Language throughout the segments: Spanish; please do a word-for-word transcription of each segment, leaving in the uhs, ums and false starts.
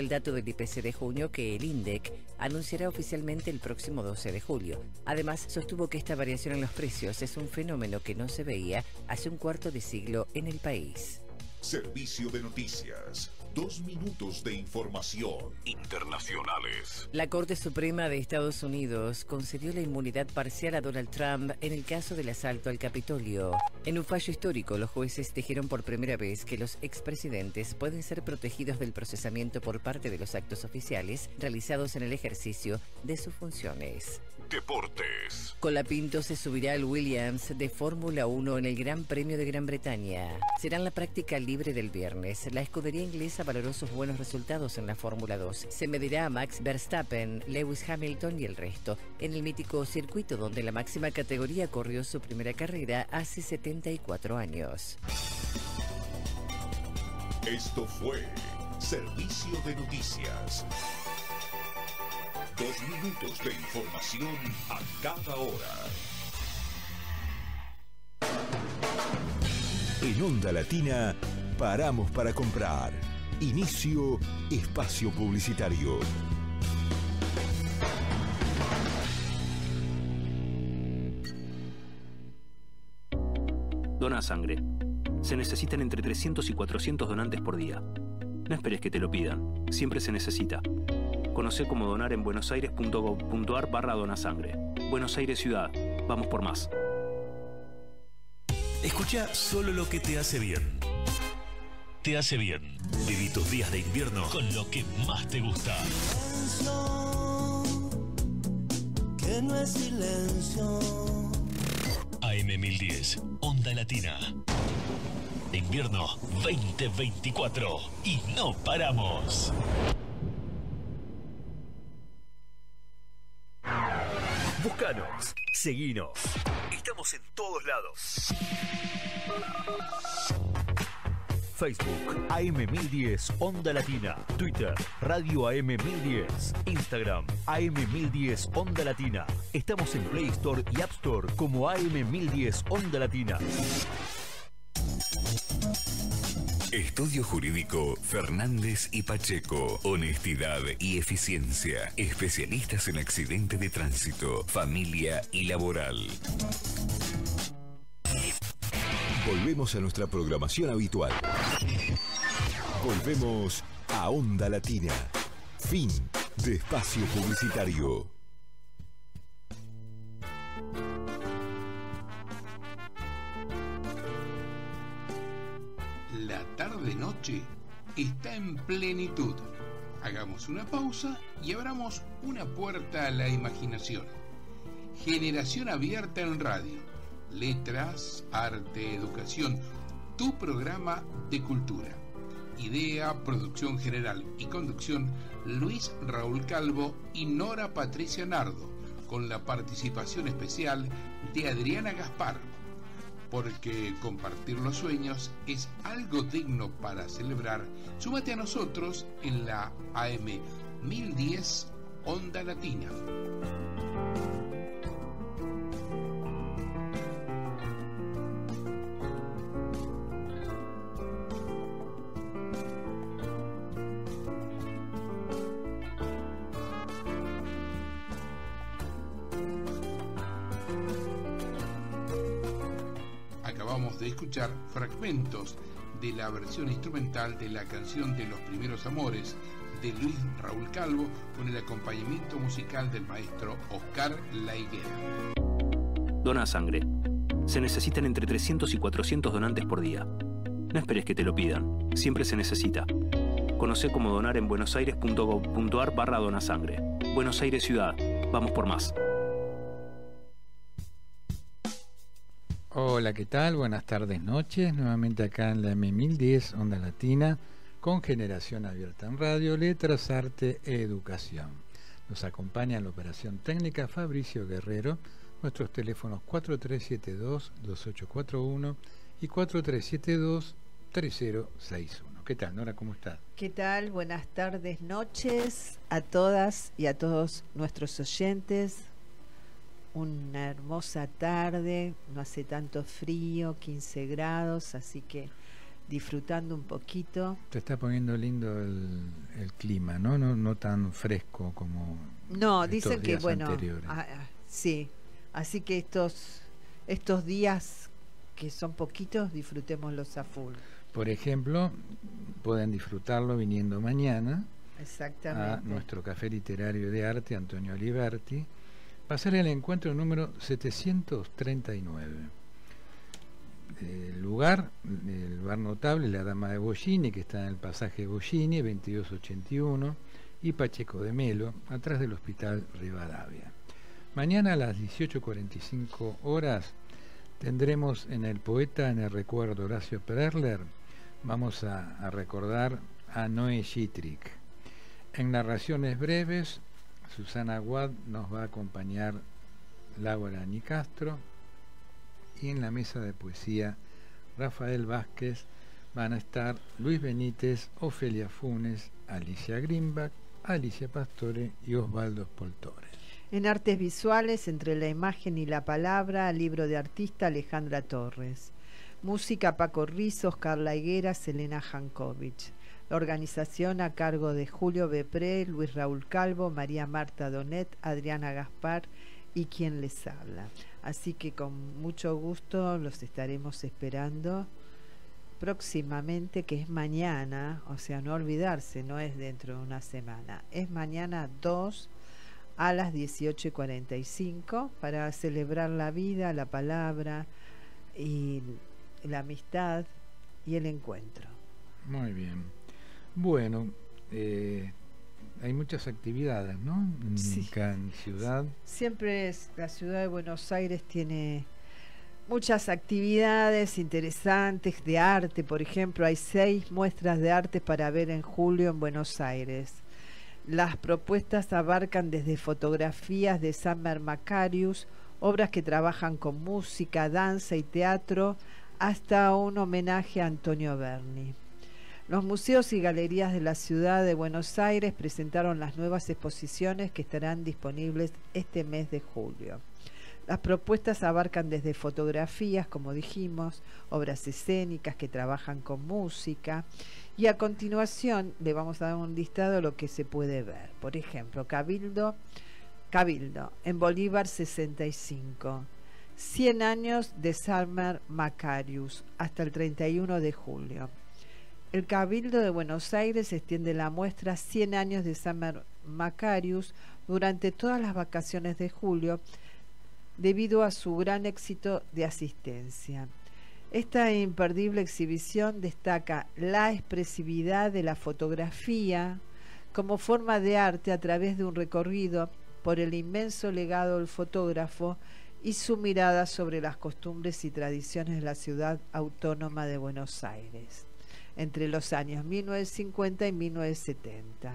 El dato del I P C de junio que el INDEC anunciará oficialmente el próximo doce de julio. Además, sostuvo que esta variación en los precios es un fenómeno que no se veía hace un cuarto de siglo en el país. Servicio de noticias. Dos minutos de información. Internacionales. La Corte Suprema de Estados Unidos concedió la inmunidad parcial a Donald Trump en el caso del asalto al Capitolio. En un fallo histórico, los jueces dijeron por primera vez que los expresidentes pueden ser protegidos del procesamiento por parte de los actos oficiales realizados en el ejercicio de sus funciones. Deportes. Colapinto se subirá al Williams de Fórmula uno en el Gran Premio de Gran Bretaña. Será en la práctica libre del viernes. La escudería inglesa valoró sus buenos resultados en la Fórmula dos. Se medirá a Max Verstappen, Lewis Hamilton y el resto en el mítico circuito donde la máxima categoría corrió su primera carrera hace setenta y cuatro años. Esto fue Servicio de Noticias. Dos minutos de información a cada hora. En Onda Latina, paramos para comprar. Inicio espacio publicitario. Dona sangre. Se necesitan entre trescientos y cuatrocientos donantes por día. No esperes que te lo pidan. Siempre se necesita. Conoce cómo donar en buenosaires.gov.ar barra donasangre. Buenos Aires Ciudad. Vamos por más. Escucha solo lo que te hace bien. Te hace bien. Viví tus días de invierno con lo que más te gusta. Silencio, que no es silencio. A M mil diez, Onda Latina. Invierno veinte veinticuatro. Y no paramos. Búscanos, seguinos. Estamos en todos lados. Facebook A M mil diez Onda Latina. Twitter Radio A M mil diez. Instagram A M mil diez Onda Latina. Estamos en Play Store y App Store como A M mil diez Onda Latina. Estudio Jurídico Fernández y Pacheco. Honestidad y eficiencia. Especialistas en accidente de tránsito, familia y laboral. Volvemos a nuestra programación habitual. Volvemos a Onda Latina. Fin de espacio publicitario. La tarde-noche está en plenitud. Hagamos una pausa y abramos una puerta a la imaginación. Generación abierta en radio. Letras, arte, educación. Tu programa de cultura. Idea, producción general y conducción, Luis Raúl Calvo y Nora Patricia Nardo, con la participación especial de Adriana Gaspar. Porque compartir los sueños es algo digno para celebrar. Súmate a nosotros en la A M mil diez Onda Latina. De escuchar fragmentos de la versión instrumental de la canción de Los Primeros Amores de Luis Raúl Calvo con el acompañamiento musical del maestro Oscar La Higuera. Dona sangre. Se necesitan entre trescientos y cuatrocientos donantes por día. No esperes que te lo pidan. Siempre se necesita. Conoce cómo donar en buenosaires.gov.ar barra donasangre. Buenos Aires Ciudad. Vamos por más. Hola, ¿qué tal? Buenas tardes, noches. Nuevamente acá en la M mil diez Onda Latina con Generación Abierta en Radio, Letras, Arte e Educación. Nos acompaña en la operación técnica Fabricio Guerrero. Nuestros teléfonos cuatro tres siete dos, dos ocho cuatro uno y cuatro tres siete dos, tres cero seis uno. ¿Qué tal, Nora? ¿Cómo estás? ¿Qué tal? Buenas tardes, noches a todas y a todos nuestros oyentes. Una hermosa tarde, no hace tanto frío, quince grados, así que disfrutando un poquito. Se está poniendo lindo el, el clima, ¿no? ¿no? No tan fresco como No, estos dicen que días bueno, anteriores. ah, ah, sí, así que estos, estos días que son poquitos, disfrutémoslos a full. Por ejemplo, pueden disfrutarlo viniendo mañana Exactamente. a nuestro café literario de arte, Antonio Aliberti. Va a ser el encuentro número setecientos treinta y nueve. El lugar, el bar notable, la Dama de Bollini, que está en el pasaje Bollini, veintidós ochenta y uno, y Pacheco de Melo, atrás del Hospital Rivadavia. Mañana a las dieciocho cuarenta y cinco horas tendremos en el Poeta en el Recuerdo Horacio Perler, vamos a, a recordar a Noé Schitrick. En narraciones breves, Susana Aguad nos va a acompañar Laura Nicastro, y en la mesa de poesía Rafael Vázquez van a estar Luis Benítez, Ofelia Funes, Alicia Greenback, Alicia Pastore y Osvaldo Spoltore. En artes visuales, entre la imagen y la palabra, libro de artista Alejandra Torres. Música Paco Rizos, Carla Higuera, Selena Jankovic. La organización a cargo de Julio Bepré, Luis Raúl Calvo, María Marta Donet, Adriana Gaspar y quien les habla. Así que con mucho gusto los estaremos esperando próximamente, que es mañana, o sea, no olvidarse, no es dentro de una semana, es mañana dos a las dieciocho y cuarenta y cinco para celebrar la vida, la palabra y la amistad y el encuentro. Muy bien. Bueno, eh, hay muchas actividades, ¿no? Sí. Acá en Ciudad. Siempre es, la ciudad de Buenos Aires tiene muchas actividades interesantes de arte. Por ejemplo, hay seis muestras de arte para ver en julio en Buenos Aires. Las propuestas abarcan desde fotografías de Summer Macarius, obras que trabajan con música, danza y teatro, hasta un homenaje a Antonio Berni. Los museos y galerías de la ciudad de Buenos Aires presentaron las nuevas exposiciones que estarán disponibles este mes de julio. Las propuestas abarcan desde fotografías, como dijimos, obras escénicas que trabajan con música, y a continuación le vamos a dar un listado de lo que se puede ver. Por ejemplo, Cabildo, Cabildo en Bolívar sesenta y cinco, cien años de Summer Macarius hasta el treinta y uno de julio. El Cabildo de Buenos Aires extiende la muestra cien años de Summer Macarius durante todas las vacaciones de julio, debido a su gran éxito de asistencia. Esta imperdible exhibición destaca la expresividad de la fotografía como forma de arte a través de un recorrido por el inmenso legado del fotógrafo y su mirada sobre las costumbres y tradiciones de la ciudad autónoma de Buenos Aires, entre los años mil novecientos cincuenta y mil novecientos setenta.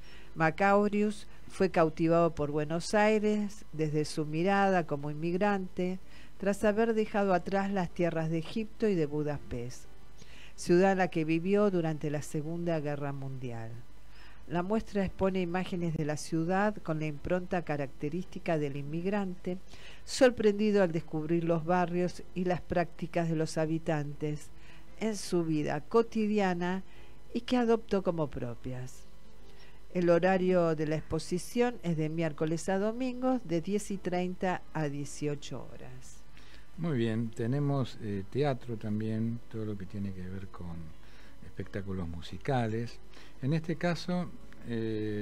Macarius fue cautivado por Buenos Aires desde su mirada como inmigrante, tras haber dejado atrás las tierras de Egipto y de Budapest, ciudad en la que vivió durante la Segunda Guerra Mundial. La muestra expone imágenes de la ciudad con la impronta característica del inmigrante, sorprendido al descubrir los barrios y las prácticas de los habitantes en su vida cotidiana y que adoptó como propias. El horario de la exposición es de miércoles a domingos de diez y treinta a dieciocho horas. Muy bien, tenemos eh, teatro también, todo lo que tiene que ver con espectáculos musicales. En este caso, eh,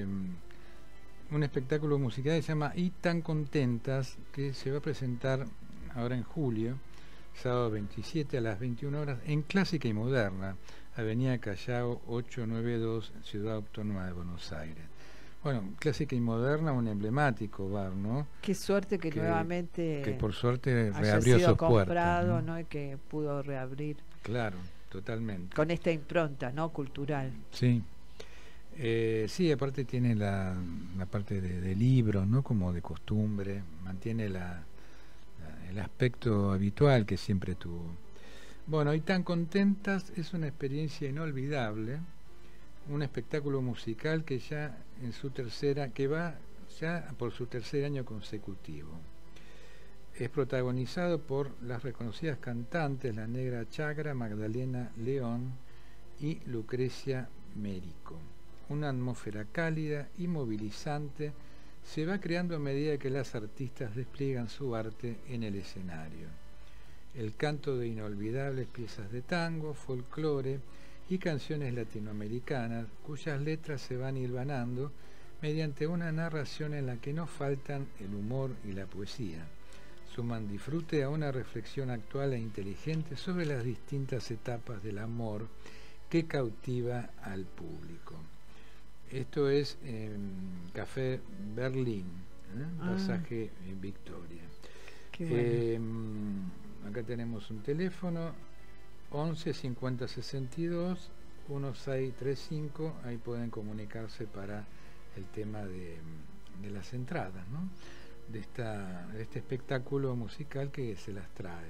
un espectáculo musical que se llama Y tan contentas, que se va a presentar ahora en julio, sábado veintisiete a las veintiuna horas, en Clásica y Moderna, Avenida Callao ochocientos noventa y dos, Ciudad Autónoma de Buenos Aires. Bueno, Clásica y Moderna, un emblemático bar, ¿no? Qué suerte que, que nuevamente que por suerte haya reabrió sido sus comprado, puertas, ¿no? ¿no? Y que pudo reabrir. Claro, totalmente. Con esta impronta, ¿no? Cultural. Sí. Eh, sí, aparte tiene la, la parte de, de libros, ¿no? Como de costumbre, mantiene la, la, el aspecto habitual que siempre tuvo. Bueno, Y tan contentas es una experiencia inolvidable, un espectáculo musical que ya en su tercera, que va ya por su tercer año consecutivo. Es protagonizado por las reconocidas cantantes La Negra Chacra, Magdalena León y Lucrecia Mérico. Una atmósfera cálida y movilizante se va creando a medida que las artistas despliegan su arte en el escenario. El canto de inolvidables piezas de tango, folclore y canciones latinoamericanas, cuyas letras se van hilvanando mediante una narración en la que no faltan el humor y la poesía. Suman disfrute a una reflexión actual e inteligente sobre las distintas etapas del amor que cautiva al público. Esto es en Café Berlín, ¿eh? Ah. Pasaje en Victoria. Qué bueno. Eh, acá tenemos un teléfono once cincuenta sesenta y dos dieciséis treinta y cinco, ahí pueden comunicarse para el tema de, de las entradas, ¿no? de, esta, de este espectáculo musical que se las trae.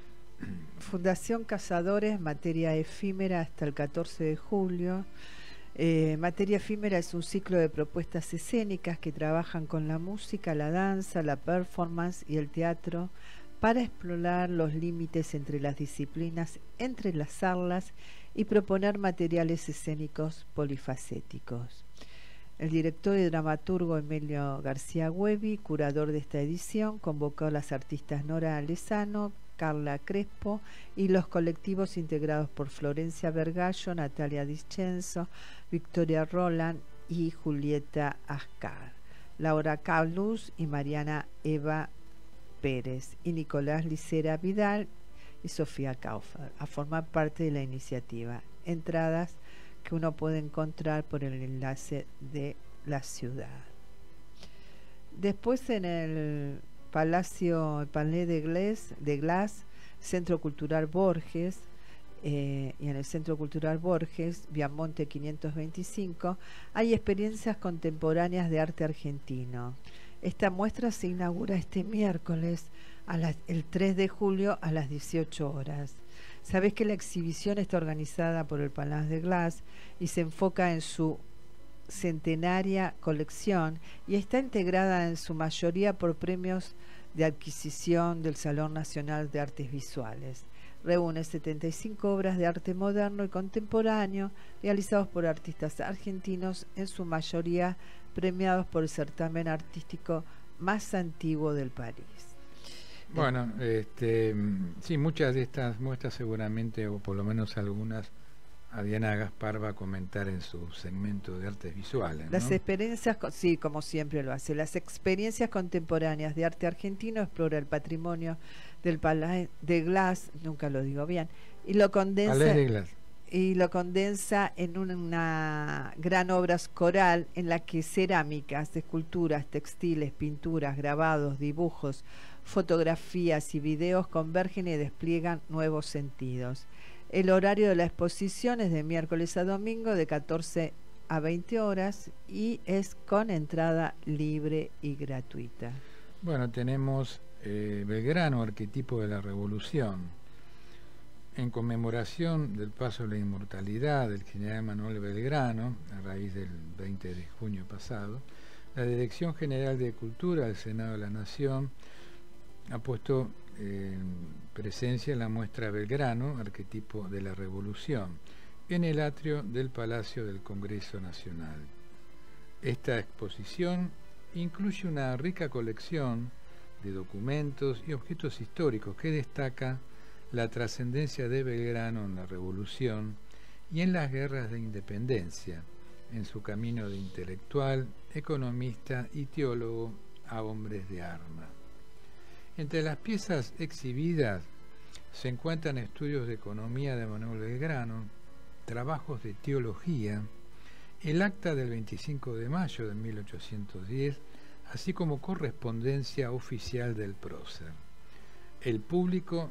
Fundación Cazadores, materia efímera hasta el catorce de julio. Eh, materia efímera es un ciclo de propuestas escénicas que trabajan con la música, la danza, la performance y el teatro para explorar los límites entre las disciplinas, entrelazarlas y proponer materiales escénicos polifacéticos. El director y dramaturgo Emilio García Huevi, curador de esta edición, convocó a las artistas Nora Alesano, Carla Crespo y los colectivos integrados por Florencia Vergallo, Natalia Discenzo, Victoria Roland y Julieta Ascar, Laura Carlus y Mariana Eva Pérez y Nicolás Licera Vidal y Sofía Kaufer a formar parte de la iniciativa. Entradas que uno puede encontrar por el enlace de la ciudad. Después en el Palacio, el Palais de Glass, de Glass, Centro Cultural Borges, eh, y en el Centro Cultural Borges, Viamonte quinientos veinticinco, hay experiencias contemporáneas de arte argentino. Esta muestra se inaugura este miércoles, a la, el tres de julio a las dieciocho horas. Sabés que la exhibición está organizada por el Palais de Glass y se enfoca en su centenaria colección y está integrada en su mayoría por premios de adquisición del Salón Nacional de Artes Visuales. Reúne setenta y cinco obras de arte moderno y contemporáneo realizados por artistas argentinos, en su mayoría premiados por el certamen artístico más antiguo del país. Bueno, este, sí, muchas de estas muestras seguramente, o por lo menos algunas, a Diana Gaspar va a comentar en su segmento de artes visuales, ¿no? Las experiencias, sí, como siempre lo hace, las experiencias contemporáneas de arte argentino explora el patrimonio del Palais de Glass, nunca lo digo bien, y lo condensa, Palais de Glass. y lo condensa en una gran obra coral en la que cerámicas, esculturas, textiles, pinturas, grabados, dibujos, fotografías y videos convergen y despliegan nuevos sentidos. El horario de la exposición es de miércoles a domingo de catorce a veinte horas y es con entrada libre y gratuita. Bueno, tenemos eh, Belgrano, arquetipo de la revolución. En conmemoración del paso a la inmortalidad del general Manuel Belgrano, a raíz del veinte de junio pasado, la Dirección General de Cultura del Senado de la Nación ha puesto en eh, presencia en la muestra Belgrano, arquetipo de la revolución, en el atrio del Palacio del Congreso Nacional. Esta exposición incluye una rica colección de documentos y objetos históricos que destaca la trascendencia de Belgrano en la revolución y en las guerras de independencia, en su camino de intelectual, economista y teólogo a hombres de armas. Entre las piezas exhibidas se encuentran estudios de economía de Manuel Belgrano, trabajos de teología, el acta del veinticinco de mayo de mil ochocientos diez, así como correspondencia oficial del prócer. El público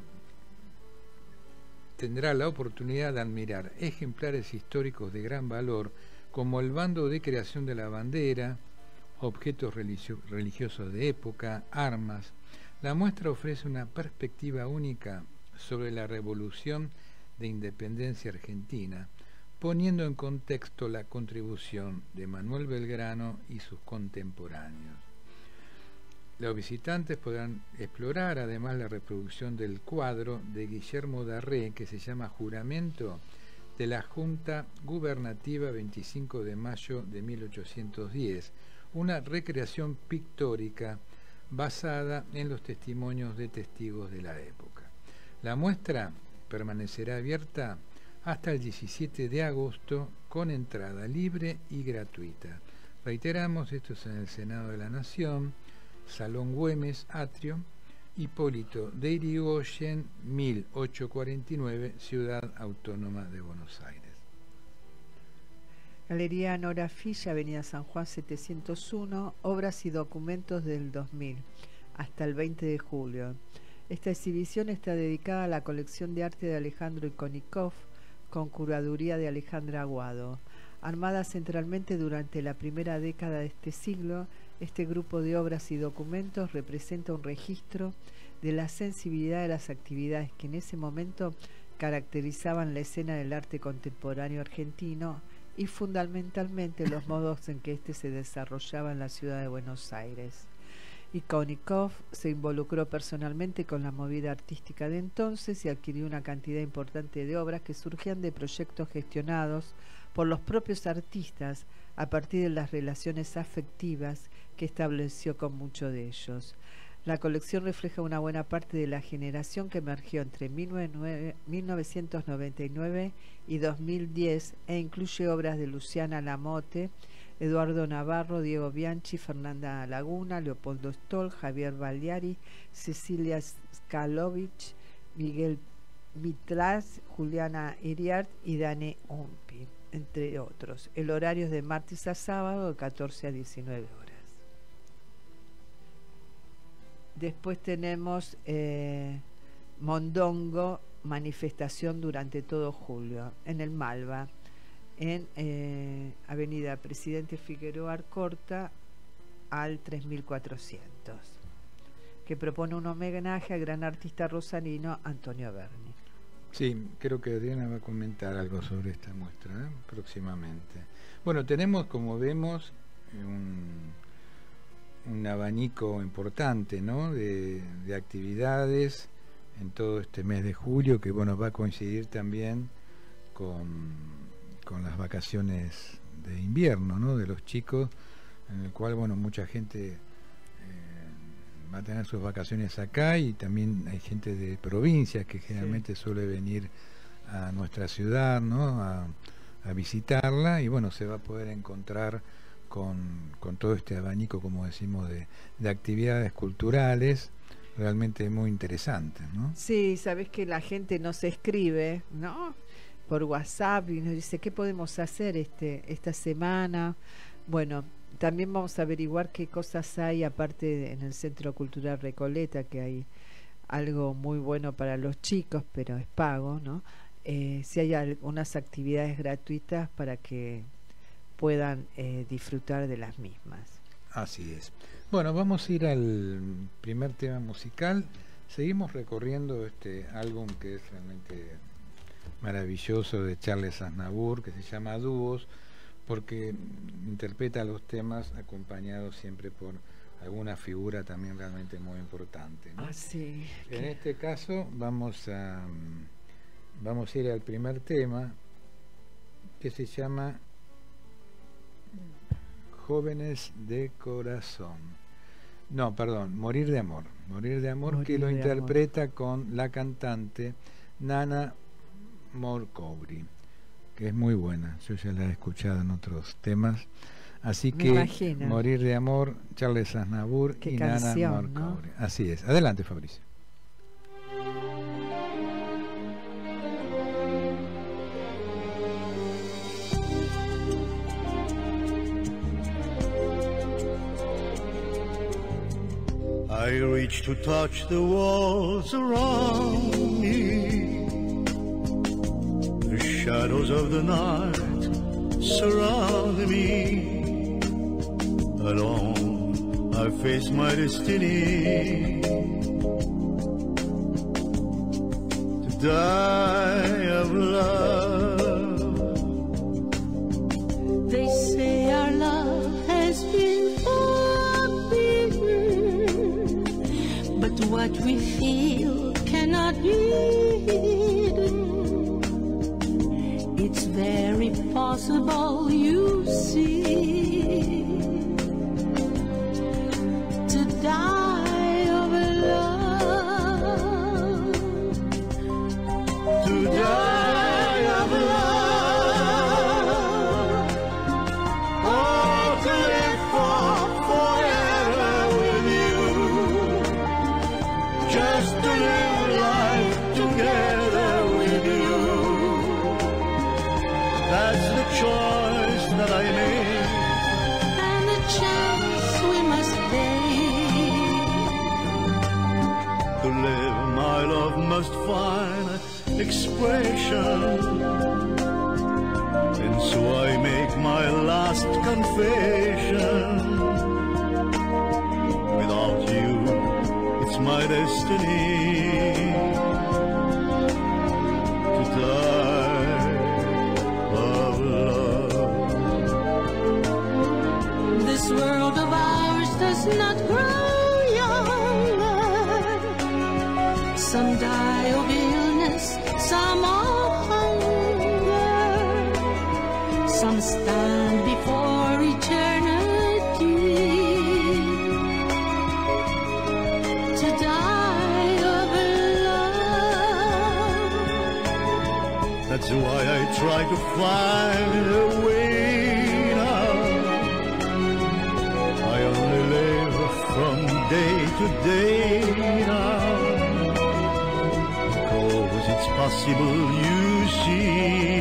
tendrá la oportunidad de admirar ejemplares históricos de gran valor, como el bando de creación de la bandera, objetos religio- religiosos de época, armas. La muestra ofrece una perspectiva única sobre la revolución de independencia argentina, poniendo en contexto la contribución de Manuel Belgrano y sus contemporáneos. Los visitantes podrán explorar además la reproducción del cuadro de Guillermo Darré que se llama Juramento de la Junta Gubernativa veinticinco de mayo de mil ochocientos diez, una recreación pictórica basada en los testimonios de testigos de la época. La muestra permanecerá abierta hasta el diecisiete de agosto con entrada libre y gratuita. Reiteramos, esto es en el Senado de la Nación, Salón Güemes, Atrio, Hipólito de Yrigoyen, mil ochocientos cuarenta y nueve, Ciudad Autónoma de Buenos Aires. Galería Nora Filla, Avenida San Juan setecientos uno, obras y documentos del dos mil, hasta el veinte de julio. Esta exhibición está dedicada a la colección de arte de Alejandro Ikonikov, con curaduría de Alejandra Aguado. Armada centralmente durante la primera década de este siglo, este grupo de obras y documentos representa un registro de la sensibilidad de las actividades que en ese momento caracterizaban la escena del arte contemporáneo argentino y fundamentalmente los modos en que éste se desarrollaba en la ciudad de Buenos Aires. Ikonikov se involucró personalmente con la movida artística de entonces y adquirió una cantidad importante de obras que surgían de proyectos gestionados por los propios artistas a partir de las relaciones afectivas que estableció con muchos de ellos. La colección refleja una buena parte de la generación que emergió entre mil novecientos noventa y nueve y dos mil diez e incluye obras de Luciana Lamote, Eduardo Navarro, Diego Bianchi, Fernanda Laguna, Leopoldo Stoll, Javier Bagliari, Cecilia Skalovich, Miguel Mitras, Juliana Iriart y Dane Umpi, entre otros. El horario es de martes a sábado de catorce a diecinueve horas. Después tenemos eh, Mondongo, manifestación durante todo julio, en el Malva, en eh, Avenida Presidente Figueroa Alcorta al tres mil cuatrocientos, que propone un homenaje al gran artista rosanino Antonio Berni. Sí, creo que Adriana va a comentar algo sobre esta muestra, ¿eh? próximamente. Bueno, tenemos, como vemos, un, un abanico importante, ¿no? de, de actividades en todo este mes de julio, que bueno, va a coincidir también con, con las vacaciones de invierno, ¿no? de los chicos, en el cual bueno, mucha gente eh, va a tener sus vacaciones acá, y también hay gente de provincias que generalmente sí. suele venir a nuestra ciudad, ¿no? a, a visitarla, y bueno, se va a poder encontrar con, con todo este abanico, como decimos, de, de actividades culturales realmente muy interesantes, ¿no? Sí, sabes que la gente nos escribe, ¿no? por WhatsApp y nos dice qué podemos hacer este esta semana. Bueno, también vamos a averiguar qué cosas hay aparte de, en el Centro Cultural Recoleta, que hay algo muy bueno para los chicos, pero es pago, ¿no? Eh, si hay algunas actividades gratuitas para que puedan eh, disfrutar de las mismas. Así es. Bueno, vamos a ir al primer tema musical. Seguimos recorriendo este álbum que es realmente maravilloso de Charles Aznavour, que se llama Dúos, porque interpreta los temas acompañados siempre por alguna figura también realmente muy importante, ¿no? Ah, sí. En este caso vamos a vamos a ir al primer tema, que se llama Jóvenes de Corazón. No, perdón, Morir de Amor. Morir de Amor, Morir que lo interpreta amor. con la cantante Nana Morcoury, que es muy buena. Yo ya la he escuchado en otros temas. Así Me que imagino. Morir de Amor, Charles Aznavour y canción, Nana Morcoury. ¿No? Así es. Adelante, Fabricio. I reach to touch the walls around me. The shadows of the night surround me. Alone, I face my destiny. To die of love. They say our love has been forbidden. impossible, you see, to die of love, to die of love, or to live for forever with you, just to live life together with you. That's the choice that I made, and the chance we must take. to live my love must find expression, and so I make my last confession. Without you, it's my destiny to die of love. This world of ours does not grow younger. Some die of illness, some of hunger. Some stand before eternity to die of love. That's why I try to find a way now. I only live from day to day now, because it's possible, you see,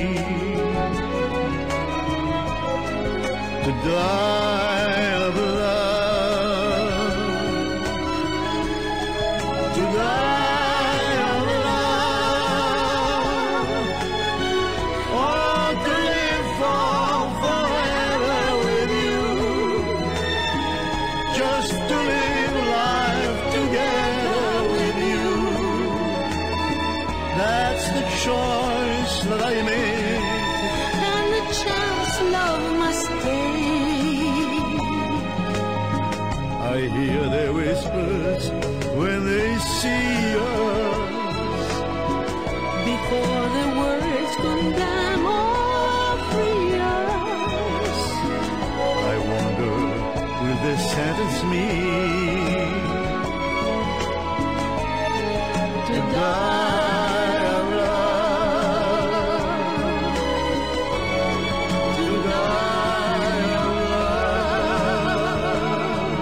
to die of love, to die of love, or to live for forever with you, just to live life together with you. That's the choice that I made, and the chance love must take. I hear their whispers when they see us, Before the words condemn or free us, I wonder, will they sentence me to die of love, to die of love,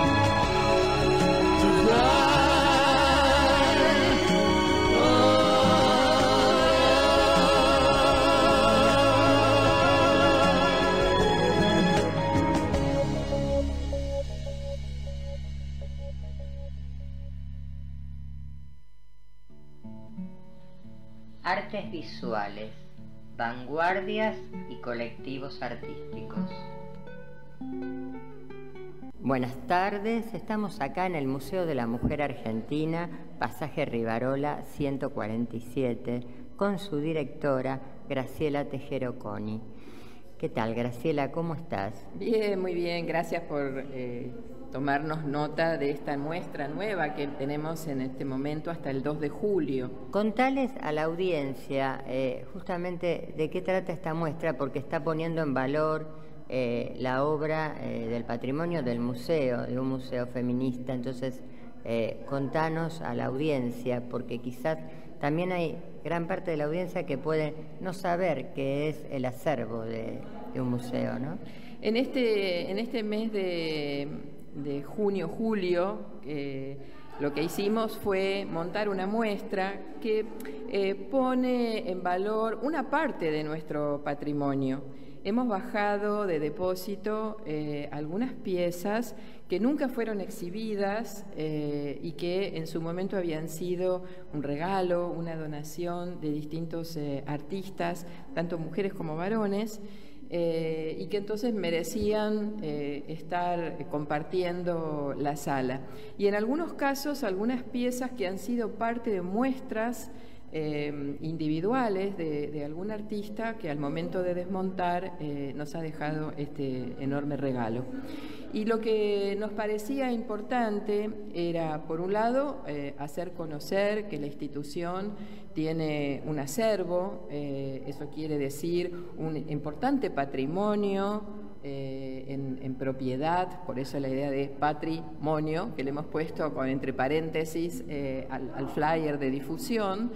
to die of Artes visuales, vanguardias y colectivos artísticos. Buenas tardes, estamos acá en el Museo de la Mujer Argentina, Pasaje Rivarola ciento cuarenta y siete, con su directora, Graciela Tejero Coni. ¿Qué tal, Graciela? ¿Cómo estás? Bien, muy bien, gracias por eh, tomarnos nota de esta muestra nueva que tenemos en este momento hasta el dos de julio. Contales a la audiencia eh, justamente de qué trata esta muestra, porque está poniendo en valor eh, la obra eh, del patrimonio del museo, de un museo feminista. Entonces, eh, contanos a la audiencia, porque quizás también hay gran parte de la audiencia que puede no saber qué es el acervo de, de un museo, ¿no? En este, en este mes de, de junio, julio, eh, lo que hicimos fue montar una muestra que eh, pone en valor una parte de nuestro patrimonio. Hemos bajado de depósito eh, algunas piezas que nunca fueron exhibidas eh, y que en su momento habían sido un regalo, una donación de distintos eh, artistas, tanto mujeres como varones, eh, y que entonces merecían eh, estar compartiendo la sala. Y en algunos casos, algunas piezas que han sido parte de muestras Eh, individuales de, de algún artista que al momento de desmontar eh, nos ha dejado este enorme regalo. Y lo que nos parecía importante era, por un lado, eh, hacer conocer que la institución tiene un acervo, eh, eso quiere decir un importante patrimonio eh, en, en propiedad, por eso la idea de patrimonio, que le hemos puesto con, entre paréntesis eh, al, al flyer de difusión.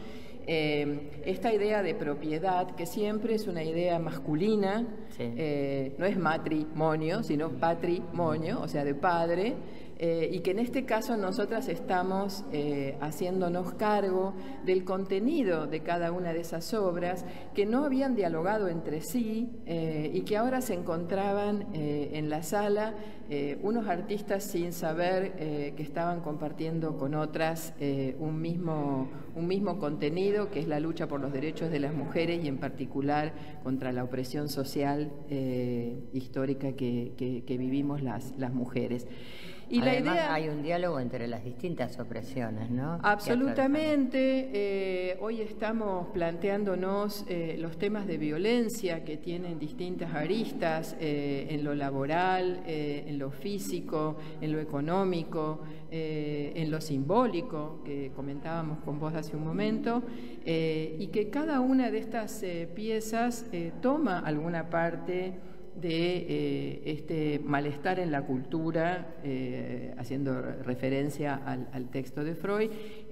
Eh, esta idea de propiedad, que siempre es una idea masculina, sí. eh, no es matrimonio, sino patrimonio, o sea, de padre, eh, y que en este caso nosotras estamos eh, haciéndonos cargo del contenido de cada una de esas obras que no habían dialogado entre sí eh, y que ahora se encontraban eh, en la sala eh, unos artistas sin saber eh, que estaban compartiendo con otras eh, un mismo, un mismo contenido, que es la lucha por los derechos de las mujeres y en particular contra la opresión social eh, histórica que, que, que vivimos las, las mujeres. Y además la idea, hay un diálogo entre las distintas opresiones, ¿no? Absolutamente. Eh, hoy estamos planteándonos eh, los temas de violencia que tienen distintas aristas eh, en lo laboral, eh, en lo físico, en lo económico, eh, en lo simbólico, que comentábamos con vos hace un momento, eh, y que cada una de estas eh, piezas eh, toma alguna parte de eh, este malestar en la cultura, eh, haciendo referencia al, al texto de Freud,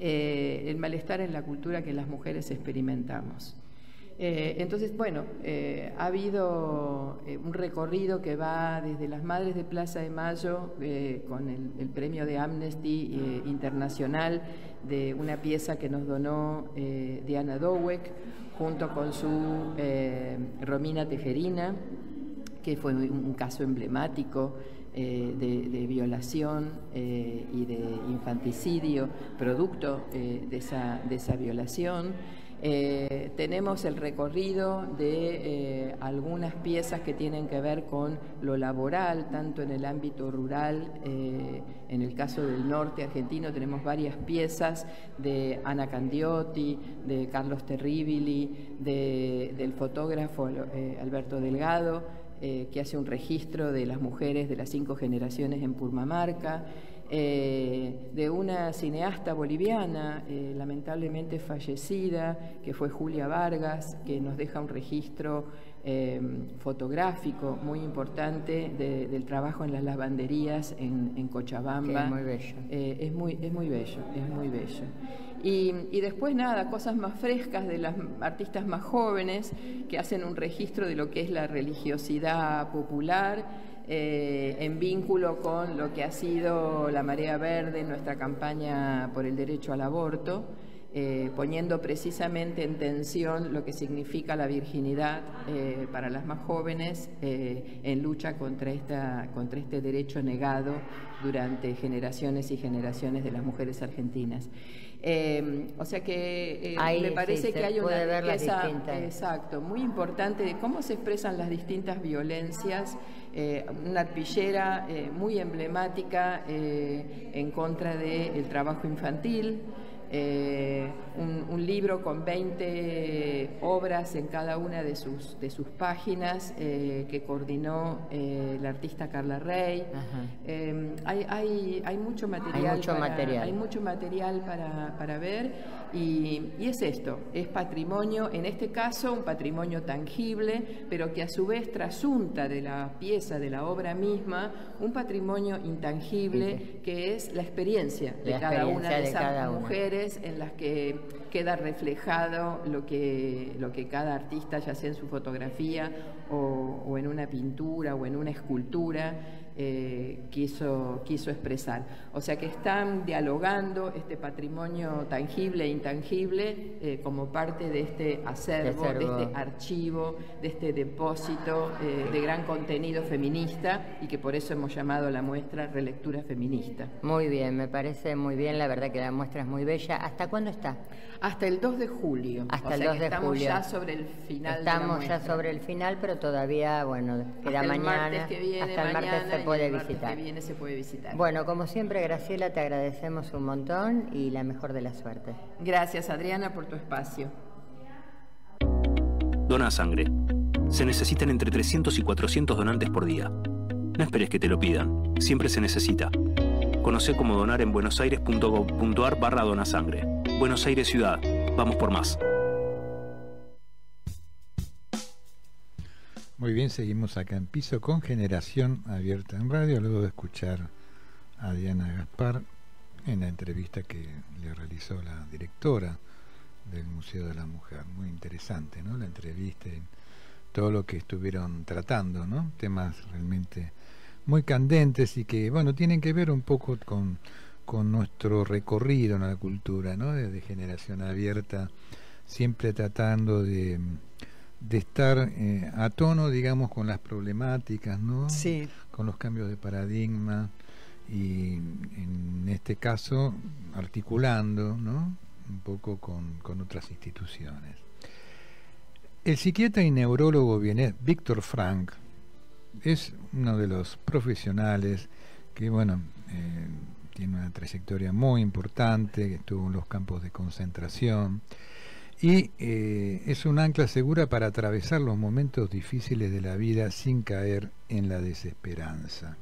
eh, el malestar en la cultura que las mujeres experimentamos. Eh, entonces, bueno, eh, ha habido eh, un recorrido que va desde las Madres de Plaza de Mayo, eh, con el, el premio de Amnesty eh, Internacional, de una pieza que nos donó eh, Diana Dowek, junto con su eh, Romina Tejerina, que fue un caso emblemático eh, de, de violación eh, y de infanticidio, producto eh, de, esa, de esa violación. Eh, tenemos el recorrido de eh, algunas piezas que tienen que ver con lo laboral, tanto en el ámbito rural, eh, en el caso del norte argentino tenemos varias piezas de Ana Candiotti, de Carlos Terribili, de, del fotógrafo eh, Alberto Delgado, Eh, que hace un registro de las mujeres de las cinco generaciones en Purmamarca, eh, de una cineasta boliviana, eh, lamentablemente fallecida, que fue Julia Vargas, que nos deja un registro eh, fotográfico muy importante de, del trabajo en las lavanderías en, en Cochabamba. Que es muy bello. Eh, es muy, es muy bello, es muy bello. Y, y después nada, cosas más frescas de las artistas más jóvenes que hacen un registro de lo que es la religiosidad popular eh, en vínculo con lo que ha sido la Marea Verde, nuestra campaña por el derecho al aborto, eh, poniendo precisamente en tensión lo que significa la virginidad eh, para las más jóvenes eh, en lucha contra, esta, contra este derecho negado durante generaciones y generaciones de las mujeres argentinas. Eh, o sea que eh, Ahí, me parece sí, que hay una riqueza, exacto, muy importante de cómo se expresan las distintas violencias, eh, una arpillera eh, muy emblemática eh, en contra del trabajo infantil, eh, un, un libro con veinte obras en cada una de sus, de sus páginas eh, que coordinó eh, la artista Carla Rey. Eh, hay, hay, hay mucho material, hay mucho para, material, hay mucho material para, para ver y, y es esto, es patrimonio, en este caso un patrimonio tangible, pero que a su vez trasunta de la pieza, de la obra misma, un patrimonio intangible sí, sí. que es la experiencia de la cada experiencia una de, de esas mujeres en las que queda reflejado lo que, lo que cada artista, ya sea en su fotografía o, o en una pintura o en una escultura, eh, quiso, quiso expresar. O sea que están dialogando este patrimonio tangible e intangible eh, como parte de este acervo, de, acervo. de este archivo, de este depósito eh, de gran contenido feminista y que por eso hemos llamado a la muestra Relectura Feminista. Muy bien, me parece muy bien, la verdad que la muestra es muy bella. ¿Hasta cuándo está? Hasta el dos de julio. Hasta o el sea dos de estamos julio. ya sobre el final Estamos de la ya sobre el final, pero todavía, bueno, queda hasta mañana. El martes que viene, hasta el martes se puede el visitar. Martes que viene se puede visitar. Bueno, como siempre, Graciela, te agradecemos un montón y la mejor de la suerte. Gracias, Adriana, por tu espacio. Dona sangre. Se necesitan entre trescientos y cuatrocientos donantes por día. No esperes que te lo pidan, siempre se necesita. Conocé cómo donar en buenosaires.gov.ar barra donasangre. Buenos Aires Ciudad. Vamos por más. Muy bien, seguimos acá en Piso con Generación Abierta en Radio, luego de escuchar a Diana Gaspar en la entrevista que le realizó la directora del Museo de la Mujer. Muy interesante, ¿no? La entrevista y todo lo que estuvieron tratando, ¿no? Temas realmente muy candentes y que, bueno, tienen que ver un poco con, con nuestro recorrido en la cultura, ¿no? Desde Generación Abierta, siempre tratando de, de estar eh, a tono, digamos, con las problemáticas, ¿no? Sí. Con los cambios de paradigma y, en este caso, articulando, ¿no? Un poco con, con otras instituciones. El psiquiatra y neurólogo vienés Víctor Frank es uno de los profesionales que, bueno, eh, tiene una trayectoria muy importante, que estuvo en los campos de concentración y eh, es un ancla segura para atravesar los momentos difíciles de la vida sin caer en la desesperanza.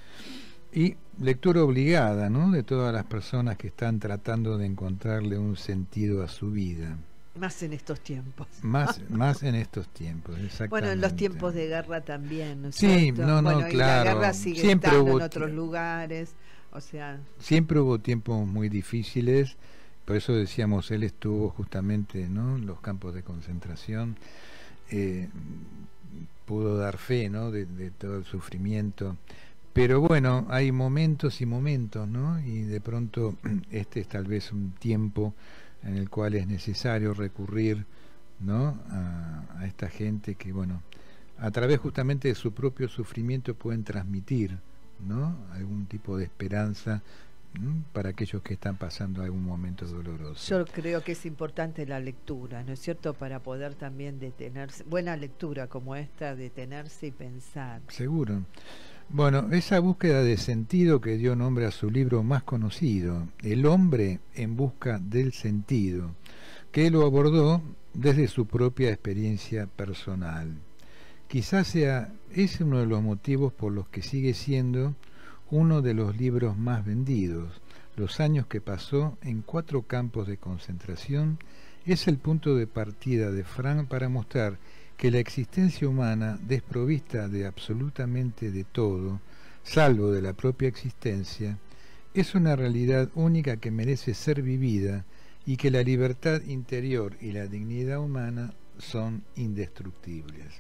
Y lectura obligada, ¿no?, de todas las personas que están tratando de encontrarle un sentido a su vida. Más en estos tiempos. Más, más en estos tiempos, exactamente. Bueno, en los tiempos de guerra también, ¿no es Sí, cierto? no, no, bueno, claro. Y la guerra sigue Siempre estando hubo en otros lugares, o sea... Siempre hubo tiempos muy difíciles, por eso decíamos, él estuvo justamente, ¿no?, en los campos de concentración, eh, pudo dar fe, ¿no?, de, de todo el sufrimiento. Pero bueno, hay momentos y momentos, ¿no? Y de pronto este es tal vez un tiempo en el cual es necesario recurrir, ¿no?, a, a esta gente que, bueno, a través justamente de su propio sufrimiento pueden transmitir, ¿no?, algún tipo de esperanza, ¿no?, para aquellos que están pasando algún momento doloroso. Yo creo que es importante la lectura, ¿no es cierto?, para poder también detenerse, buena lectura como esta, detenerse y pensar. Seguro. Bueno, esa búsqueda de sentido que dio nombre a su libro más conocido, El hombre en busca del sentido, que lo abordó desde su propia experiencia personal. Quizás sea ese uno de los motivos por los que sigue siendo uno de los libros más vendidos. Los años que pasó en cuatro campos de concentración es el punto de partida de Frank para mostrar que la existencia humana, desprovista de absolutamente de todo, salvo de la propia existencia, es una realidad única que merece ser vivida y que la libertad interior y la dignidad humana son indestructibles.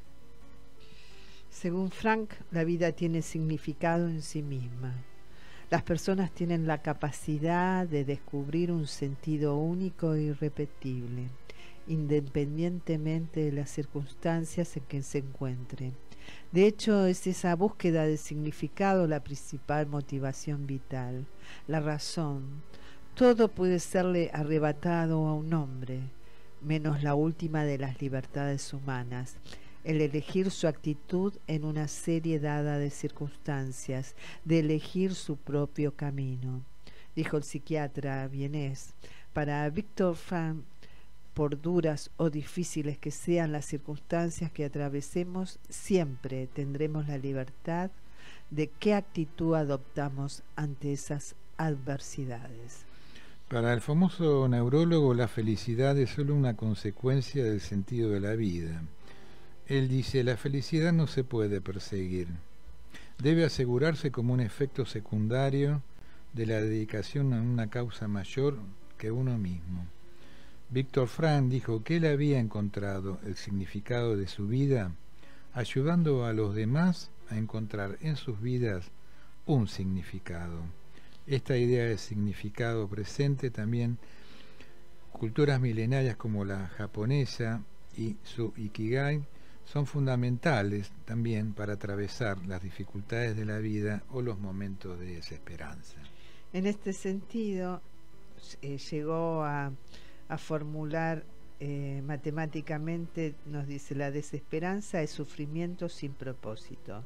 Según Frank, la vida tiene significado en sí misma. Las personas tienen la capacidad de descubrir un sentido único e irrepetible, independientemente de las circunstancias en que se encuentren. De hecho, es esa búsqueda de significado la principal motivación vital, la razón. Todo puede serle arrebatado a un hombre, menos la última de las libertades humanas, el elegir su actitud en una serie dada de circunstancias, de elegir su propio camino, dijo el psiquiatra vienés. Para Víctor Frank, por duras o difíciles que sean las circunstancias que atravesemos, siempre tendremos la libertad de qué actitud adoptamos ante esas adversidades. Para el famoso neurólogo, la felicidad es solo una consecuencia del sentido de la vida. Él dice, la felicidad no se puede perseguir. Debe asegurarse como un efecto secundario de la dedicación a una causa mayor que uno mismo. Víctor Frank dijo que él había encontrado el significado de su vida ayudando a los demás a encontrar en sus vidas un significado. Esta idea de significado presente también culturas milenarias como la japonesa y su Ikigai son fundamentales también para atravesar las dificultades de la vida o los momentos de desesperanza. En este sentido, eh, llegó a a formular eh, matemáticamente, nos dice, la desesperanza es sufrimiento sin propósito.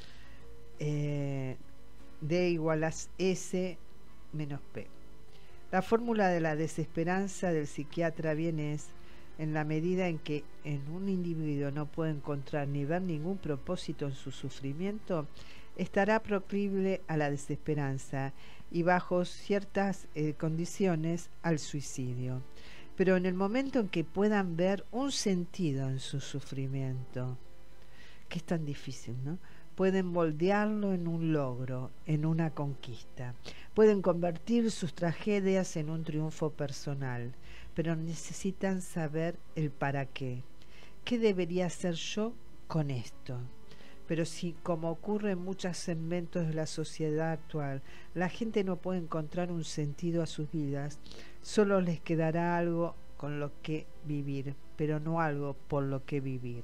Eh, D igual a S menos P. La fórmula de la desesperanza del psiquiatra vienés, en la medida en que en un individuo no puede encontrar ni ver ningún propósito en su sufrimiento, estará proclive a la desesperanza y bajo ciertas eh, condiciones al suicidio. Pero en el momento en que puedan ver un sentido en su sufrimiento, que es tan difícil, ¿no? Pueden moldearlo en un logro, en una conquista. Pueden convertir sus tragedias en un triunfo personal, pero necesitan saber el para qué. ¿Qué debería hacer yo con esto? Pero si, como ocurre en muchos segmentos de la sociedad actual, la gente no puede encontrar un sentido a sus vidas, solo les quedará algo con lo que vivir, pero no algo por lo que vivir.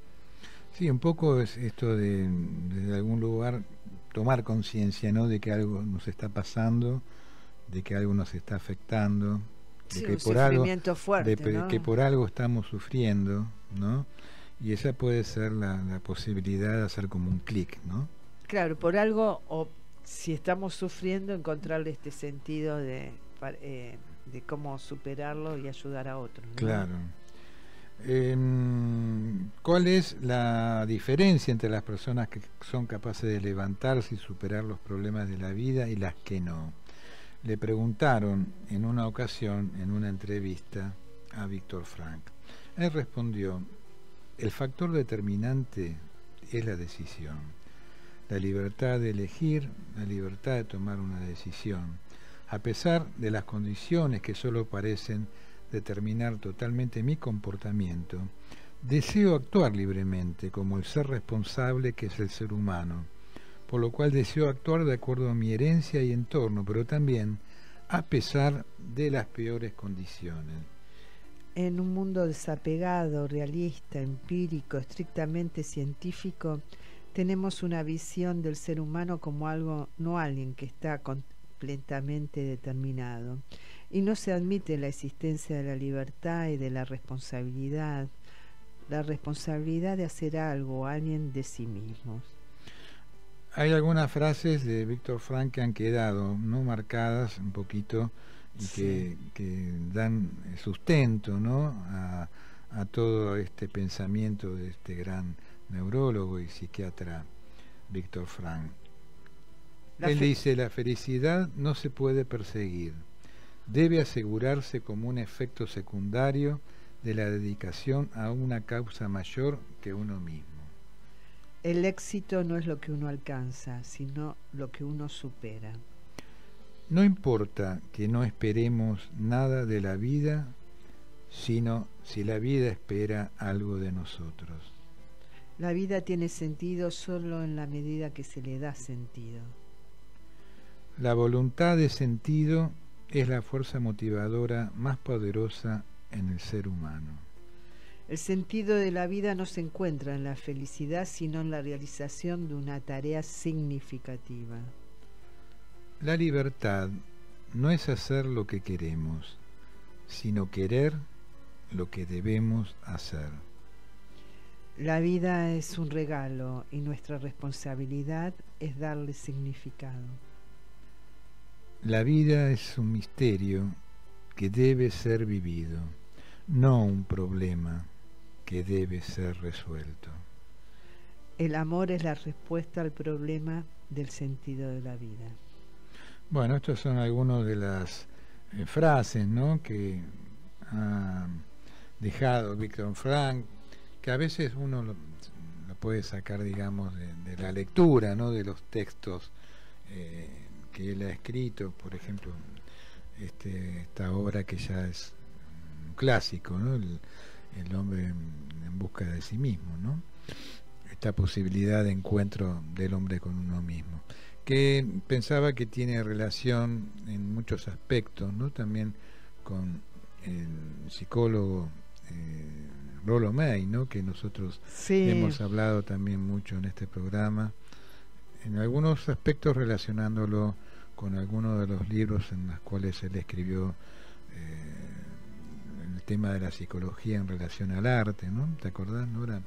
Sí, un poco es esto de, de algún lugar tomar conciencia, ¿no? De que algo nos está pasando, de que algo nos está afectando, de Sí, que un por algo, sufrimiento fuerte, de ¿no? que por algo estamos sufriendo, ¿no? Y esa puede ser la, la posibilidad de hacer como un clic, ¿no? Claro, por algo, o si estamos sufriendo, encontrarle este sentido de, eh, de cómo superarlo y ayudar a otros, ¿no? Claro. Eh, ¿Cuál es la diferencia entre las personas que son capaces de levantarse y superar los problemas de la vida y las que no? Le preguntaron en una ocasión, en una entrevista, a Víctor Frank. Él respondió: el factor determinante es la decisión, la libertad de elegir, la libertad de tomar una decisión, a pesar de las condiciones que solo parecen determinar totalmente mi comportamiento. Deseo actuar libremente como el ser responsable que es el ser humano, por lo cual deseo actuar de acuerdo a mi herencia y entorno, pero también a pesar de las peores condiciones. En un mundo desapegado, realista, empírico, estrictamente científico, tenemos una visión del ser humano como algo, no alguien que está completamente determinado. Y no se admite la existencia de la libertad y de la responsabilidad, la responsabilidad de hacer algo, alguien de sí mismos. Hay algunas frases de Víctor Frank que han quedado no marcadas un poquito y sí. que, que dan sustento, ¿no? a, a todo este pensamiento de este gran neurólogo y psiquiatra Víctor Frank. La Él dice: la felicidad no se puede perseguir, debe asegurarse como un efecto secundario de la dedicación a una causa mayor que uno mismo. El éxito no es lo que uno alcanza, sino lo que uno supera. No importa que no esperemos nada de la vida, sino si la vida espera algo de nosotros. La vida tiene sentido solo en la medida que se le da sentido. La voluntad de sentido es la fuerza motivadora más poderosa en el ser humano. El sentido de la vida no se encuentra en la felicidad, sino en la realización de una tarea significativa. La libertad no es hacer lo que queremos, sino querer lo que debemos hacer. La vida es un regalo y nuestra responsabilidad es darle significado. La vida es un misterio que debe ser vivido, no un problema que debe ser resuelto. El amor es la respuesta al problema del sentido de la vida. Bueno, estas son algunas de las eh, frases, ¿no?, que ha dejado Víctor Frank, que a veces uno lo, lo puede sacar, digamos, de, de la lectura, ¿no?, de los textos eh, que él ha escrito. Por ejemplo, este, esta obra que ya es un clásico, ¿no?, el, el hombre en, en busca de sí mismo, ¿no?, esta posibilidad de encuentro del hombre con uno mismo, que pensaba que tiene relación en muchos aspectos, ¿no?, también con el psicólogo eh, Rollo May, ¿no?, que nosotros sí. hemos hablado también mucho en este programa, en algunos aspectos relacionándolo con algunos de los libros en los cuales él escribió eh, el tema de la psicología en relación al arte, ¿no? ¿Te acordás, Nora?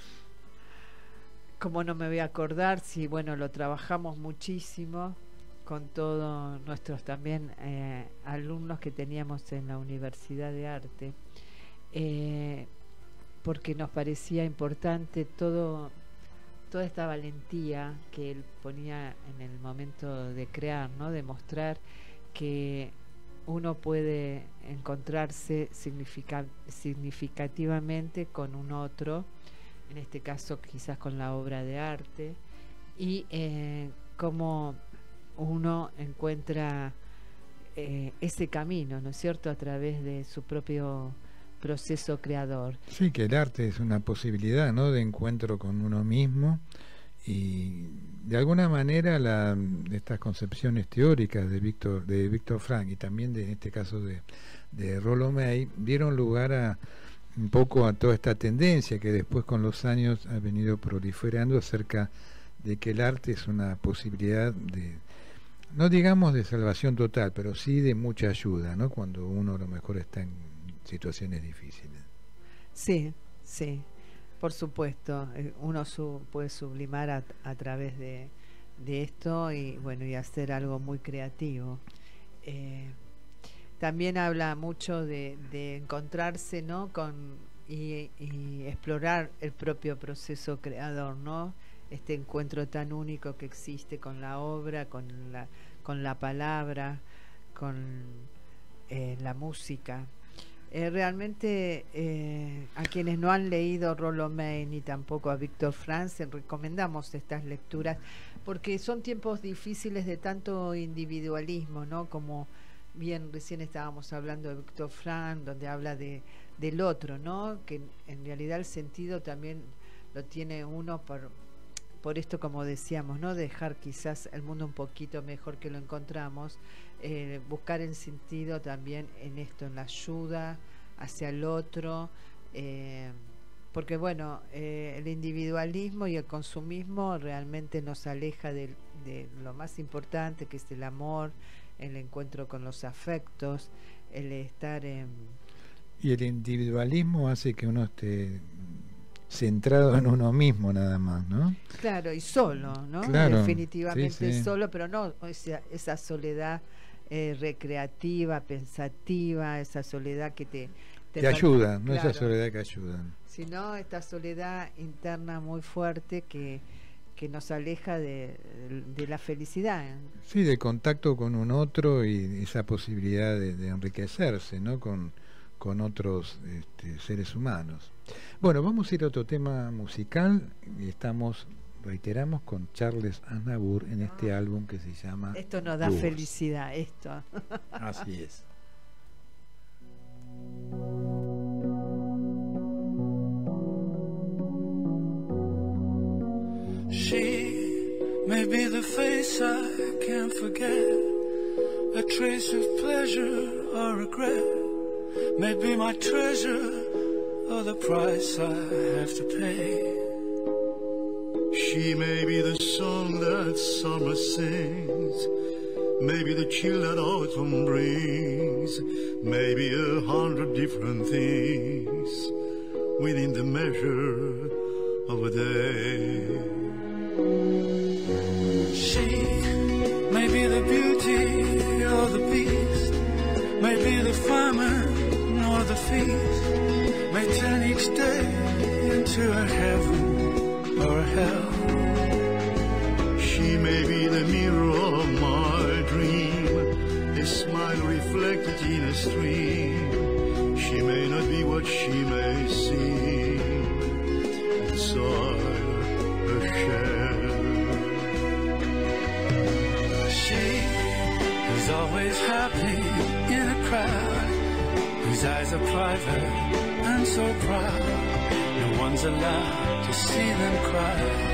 ¿Cómo no me voy a acordar? Si, bueno, lo trabajamos muchísimo con todos nuestros también eh, alumnos que teníamos en la Universidad de Arte, eh, porque nos parecía importante todo toda esta valentía que él ponía en el momento de crear, ¿no? De mostrar que uno puede encontrarse significa, significativamente con un otro, en este caso quizás con la obra de arte, y eh, cómo uno encuentra eh, ese camino, ¿no es cierto?, a través de su propio proceso creador. Sí, que el arte es una posibilidad, ¿no?, de encuentro con uno mismo, y de alguna manera la, estas concepciones teóricas de Víctor de Víctor Frank y también de, en este caso de, de Rollo May dieron lugar a un poco a toda esta tendencia que después con los años ha venido proliferando acerca de que el arte es una posibilidad de, no digamos de salvación total, pero sí de mucha ayuda, ¿no?, cuando uno a lo mejor está en situaciones difíciles. Sí, sí, por supuesto, uno su, puede sublimar a, a través de, de esto y bueno, y hacer algo muy creativo. Eh, también habla mucho de, de encontrarse, ¿no?, con y, y explorar el propio proceso creador, ¿no?, este encuentro tan único que existe con la obra, con la, con la palabra, con eh, la música. Eh, realmente eh, a quienes no han leído Rollo May ni tampoco a Víctor Frank recomendamos estas lecturas porque son tiempos difíciles de tanto individualismo, ¿no?, como bien recién estábamos hablando de Víctor Frank, donde habla de del otro, ¿no?, que en realidad el sentido también lo tiene uno por por esto, como decíamos, ¿no?, dejar quizás el mundo un poquito mejor que lo encontramos, eh, buscar el sentido también en esto, en la ayuda hacia el otro, eh, porque bueno, eh, el individualismo y el consumismo realmente nos aleja de, de lo más importante, que es el amor, el encuentro con los afectos, el estar en... Y el individualismo hace que uno esté centrado en uno mismo nada más, ¿no? Claro, y solo, ¿no? Claro, definitivamente sí, sí. solo, pero no esa, esa soledad eh, recreativa, pensativa, esa soledad que te... Te, te ayuda, no claro, esa soledad que ayuda. Sino esta soledad interna muy fuerte que, que nos aleja de, de la felicidad. Sí, del contacto con un otro y esa posibilidad de, de enriquecerse, ¿no?, con, con otros este, seres humanos. Bueno, vamos a ir a otro tema musical y estamos, reiteramos, con Charles Aznavour en este álbum que se llama Esto nos da Tours. Felicidad, esto. Así es. She may be the face I can't forget, a trace of pleasure or regret, may be my treasure or the price I have to pay. She may be the song that summer sings, maybe the chill that autumn brings, maybe a hundred different things within the measure of a day. She may be the beauty or the beast, may be the famine or the feast, may turn each day into a heaven or a hell. She may be the mirror of my dream, a smile reflected in a stream. She may not be what she may seem inside a shell. She is always happy in a crowd, whose eyes are private and so proud, no one's allowed to see them cry.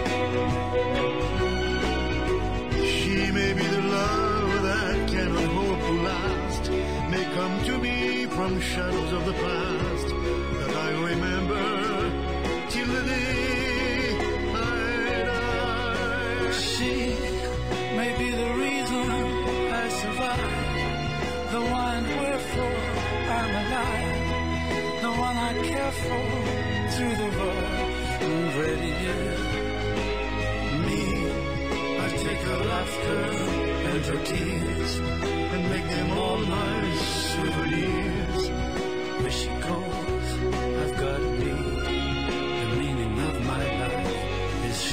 She may be the love that cannot hope to last, may come to me from shadows of the past that I remember till the day I die. She may be the reason I survive, the one wherefore I'm alive, the one I care for through the rough and ready years. Me, I take her laughter and her tears and make them all my souvenirs. Where she goes, I've got to be. The meaning of my life is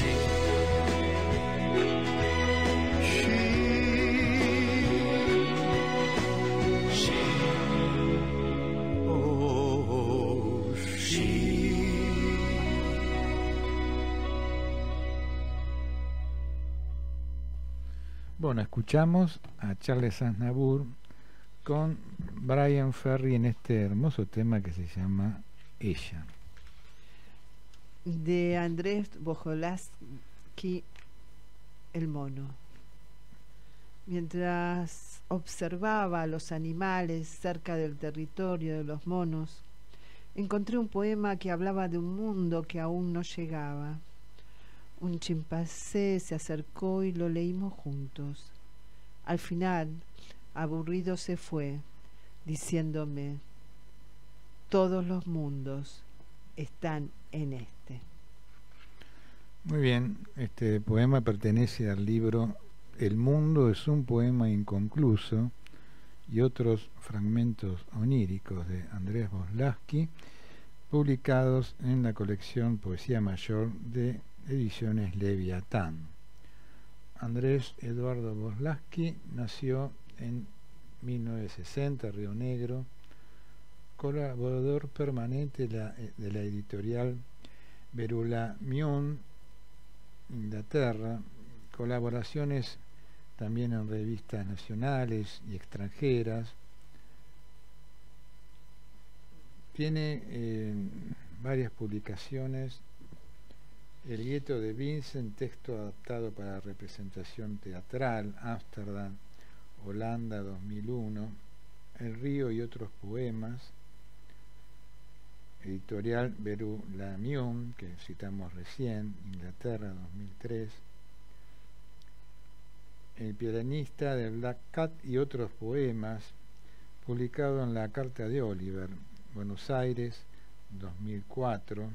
Bueno, escuchamos a Charles Aznavour con Brian Ferry en este hermoso tema que se llama Ella. De Andrés Bojolaski, El mono. Mientras observaba a los animales cerca del territorio de los monos, encontré un poema que hablaba de un mundo que aún no llegaba. Un chimpancé se acercó y lo leímos juntos. Al final, aburrido se fue, diciéndome: todos los mundos están en este. Muy bien, este poema pertenece al libro El mundo es un poema inconcluso y otros fragmentos oníricos de Andrés Bojolaski, publicados en la colección Poesía Mayor de Ediciones Leviatán. Andrés Eduardo Bojolaski nació en mil novecientos sesenta, Río Negro, colaborador permanente de la, de la editorial Verulamium, Inglaterra, colaboraciones también en revistas nacionales y extranjeras. Tiene eh, varias publicaciones: El gueto de Vincent, texto adaptado para representación teatral, Ámsterdam, Holanda, dos mil uno, El río y otros poemas, editorial Verulamium, que citamos recién, Inglaterra, dos mil tres, El pianista de Black Cat y otros poemas, publicado en la Carta de Oliver, Buenos Aires, dos mil cuatro,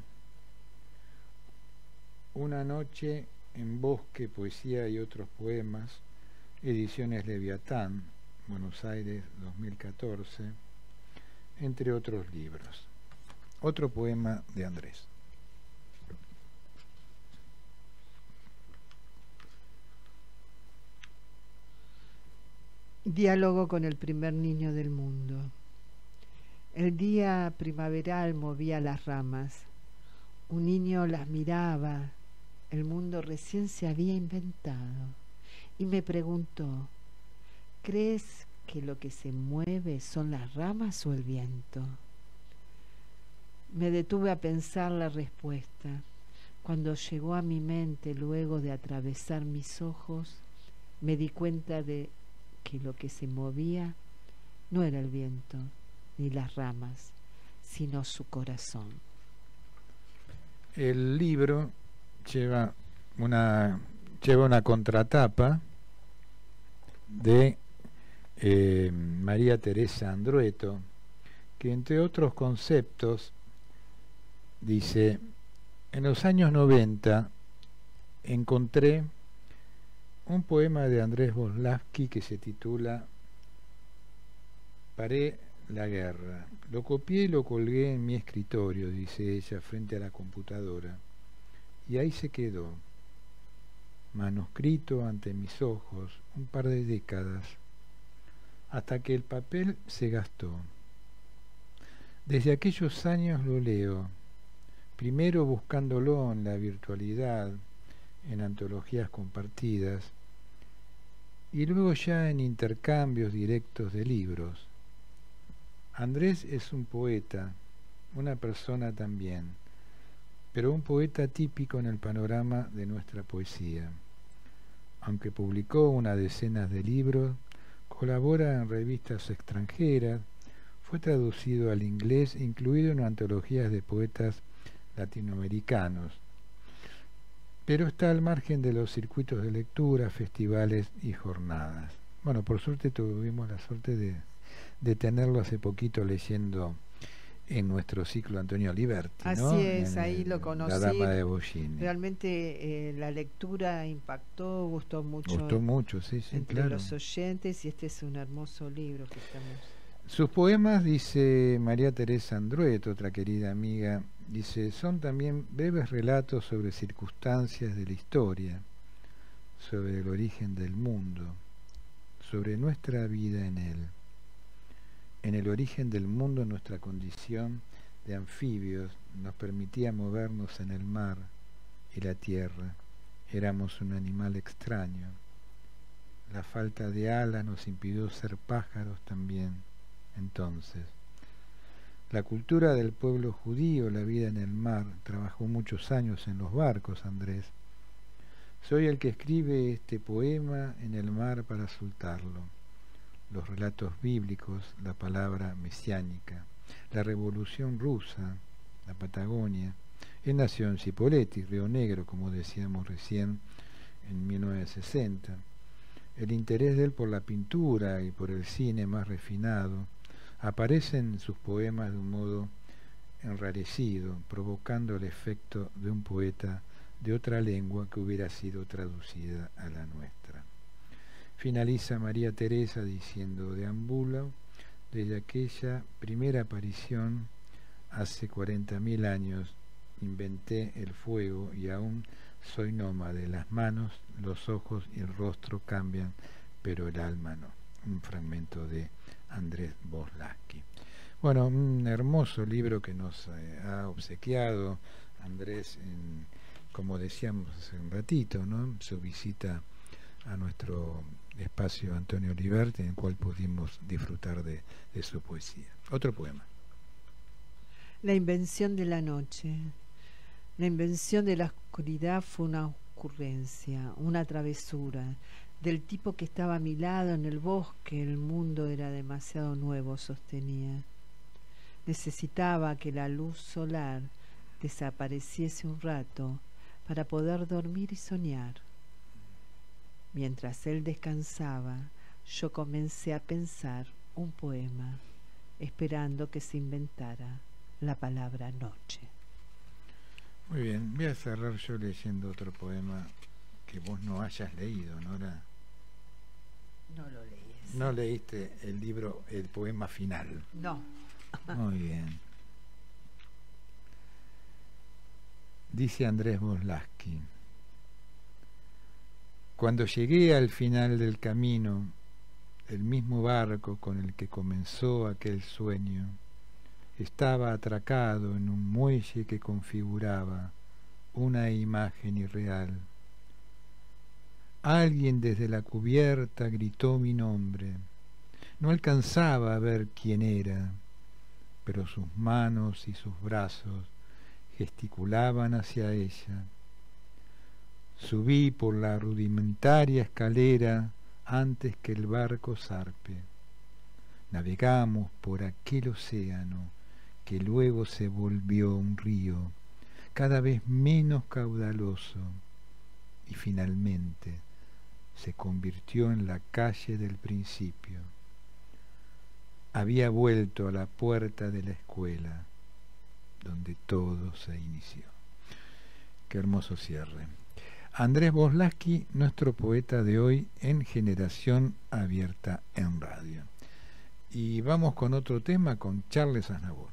Una noche en bosque, poesía y otros poemas, Ediciones Leviatán, Buenos Aires, dos mil catorce, entre otros libros. Otro poema de Andrés. Diálogo con el primer niño del mundo. El día primaveral movía las ramas. Un niño las miraba. El mundo recién se había inventado. Y me preguntó: ¿crees que lo que se mueve son las ramas o el viento? Me detuve a pensar la respuesta. Cuando llegó a mi mente, luego de atravesar mis ojos, me di cuenta de que lo que se movía no era el viento ni las ramas, sino su corazón. El libro lleva una, lleva una contratapa de eh, María Teresa Andrueto, que entre otros conceptos dice: en los años noventa encontré un poema de Andrés Bojolaski que se titula Paré la guerra. Lo copié y lo colgué en mi escritorio, dice ella, frente a la computadora, y ahí se quedó, manuscrito ante mis ojos, un par de décadas, hasta que el papel se gastó. Desde aquellos años lo leo, primero buscándolo en la virtualidad, en antologías compartidas, y luego ya en intercambios directos de libros. Andrés es un poeta, una persona también, pero un poeta típico en el panorama de nuestra poesía. Aunque publicó una decena de libros, colabora en revistas extranjeras, fue traducido al inglés, incluido en antologías de poetas latinoamericanos, pero está al margen de los circuitos de lectura, festivales y jornadas. Bueno, por suerte tuvimos la suerte de, de tenerlo hace poquito leyendo en nuestro ciclo Antonio Liberti, Así ¿no? es, en ahí el, lo conocí. La Dama de Bollini. Realmente eh, la lectura impactó, gustó mucho. Gustó mucho, sí, sí, entre claro. los oyentes, y este es un hermoso libro que estamos... Sus poemas, dice María Teresa Andrueto, otra querida amiga, dice, son también breves relatos sobre circunstancias de la historia, sobre el origen del mundo, sobre nuestra vida en él. En el origen del mundo, nuestra condición de anfibios nos permitía movernos en el mar y la tierra. Éramos un animal extraño. la falta de alas nos impidió ser pájaros también. Entonces, la cultura del pueblo judío, la vida en el mar, trabajó muchos años en los barcos, Andrés. Soy el que escribe este poema en el mar para soltarlo. Los relatos bíblicos, la palabra mesiánica, la revolución rusa, la Patagonia. Él nació en Cipolletti, Río Negro, como decíamos recién, en mil novecientos sesenta. El interés de él por la pintura y por el cine más refinado aparece en sus poemas de un modo enrarecido, provocando el efecto de un poeta de otra lengua que hubiera sido traducida a la nuestra. Finaliza María Teresa diciendo: deambulo desde aquella primera aparición hace cuarenta mil años, inventé el fuego y aún soy nómade. Las manos, los ojos y el rostro cambian, pero el alma no. Un fragmento de Andrés Voslaski. Bueno, un hermoso libro que nos eh, ha obsequiado Andrés, en, como decíamos hace un ratito, ¿no? Su visita a nuestro espacio Antonio Oliverti, en el cual pudimos disfrutar de, de su poesía. Otro poema. La invención de la noche. La invención de la oscuridad fue una ocurrencia, una travesura, del tipo que estaba a mi lado en el bosque. El mundo era demasiado nuevo, sostenía. Necesitaba que la luz solar desapareciese un rato para poder dormir y soñar. Mientras él descansaba, yo comencé a pensar un poema, esperando que se inventara la palabra noche. Muy bien, voy a cerrar yo leyendo otro poema que vos no hayas leído, Nora. No lo leí. No leíste el libro, el poema final. No. Muy bien. Dice Andrés Voslaski: cuando llegué al final del camino, el mismo barco con el que comenzó aquel sueño estaba atracado en un muelle que configuraba una imagen irreal. Alguien desde la cubierta gritó mi nombre. No alcanzaba a ver quién era, pero sus manos y sus brazos gesticulaban hacia ella. Subí por la rudimentaria escalera antes que el barco zarpe. Navegamos por aquel océano que luego se volvió un río, cada vez menos caudaloso, y finalmente se convirtió en la calle del principio. Había vuelto a la puerta de la escuela, donde todo se inició. Qué hermoso cierre. Andrés Voslaski, nuestro poeta de hoy en Generación Abierta en Radio. Y vamos con otro tema, con Charles Aznavour.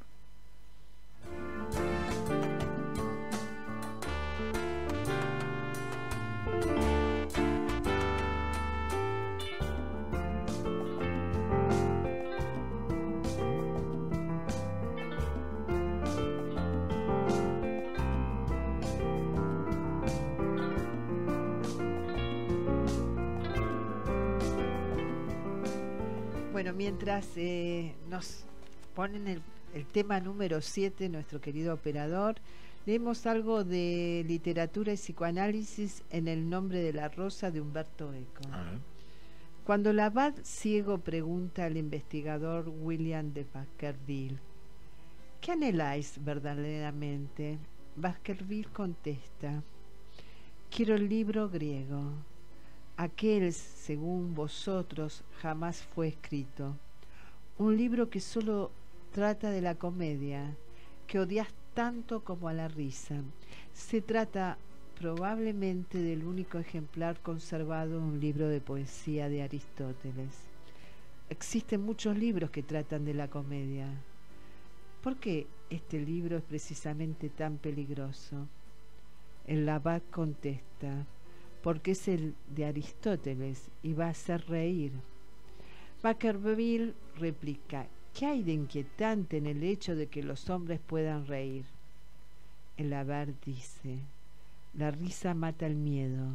Bueno, mientras eh, nos ponen el, el tema número siete, nuestro querido operador, leemos algo de literatura y psicoanálisis en El nombre de la rosa de Humberto Eco. Ah. Cuando el abad ciego pregunta al investigador William de Baskerville: ¿qué anheláis verdaderamente? Baskerville contesta: quiero el libro griego. Aquel, según vosotros, jamás fue escrito. Un libro que solo trata de la comedia, que odias tanto como a la risa. Se trata probablemente del único ejemplar conservado en un libro de poesía de Aristóteles. Existen muchos libros que tratan de la comedia. ¿Por qué este libro es precisamente tan peligroso? El abad contesta: porque es el de Aristóteles y va a hacer reír. Baskerville replica: ¿qué hay de inquietante en el hecho de que los hombres puedan reír? El abad dice: la risa mata el miedo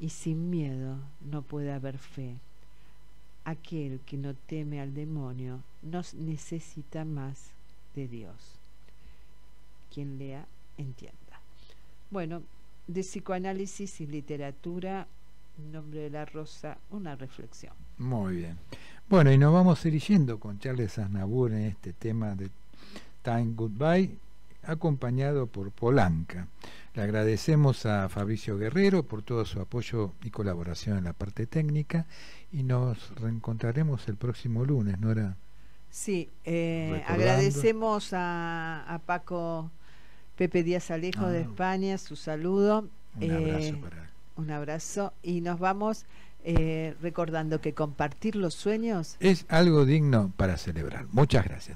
y sin miedo no puede haber fe. Aquel que no teme al demonio no necesita más de Dios. Quien lea, entienda. Bueno, de psicoanálisis y literatura, Nombre de la Rosa, una reflexión. Muy bien. Bueno, y nos vamos a ir yendo con Charles Aznavour en este tema de Time Goodbye, acompañado por Polanca. Le agradecemos a Fabricio Guerrero por todo su apoyo y colaboración en la parte técnica, y nos reencontraremos el próximo lunes, ¿Nora? Sí, eh, agradecemos a, a Paco Pepe Díaz Alejo ah, de España, su saludo. Un abrazo eh, para él. Un abrazo, y nos vamos eh, recordando que compartir los sueños es algo digno para celebrar. Muchas gracias.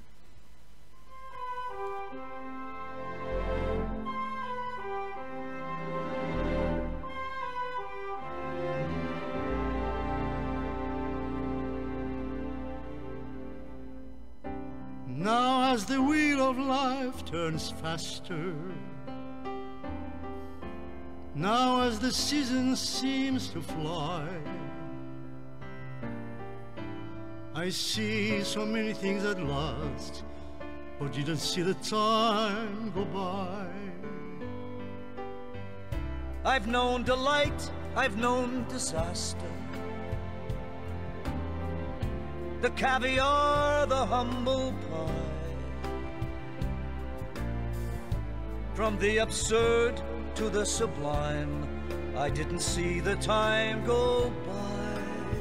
Now as the wheel of life turns faster, now as the season seems to fly, I see so many things at last, but didn't see the time go by. I've known delight, I've known disaster, the caviar, the humble pie, from the absurd to the sublime, I didn't see the time go by.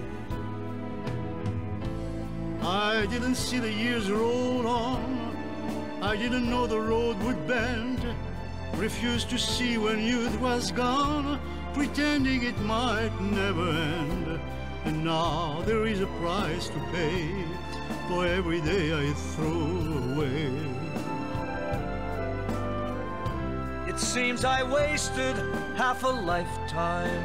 I didn't see the years roll on, I didn't know the road would bend, refused to see when youth was gone, pretending it might never end. And now there is a price to pay for every day I throw away. It seems I wasted half a lifetime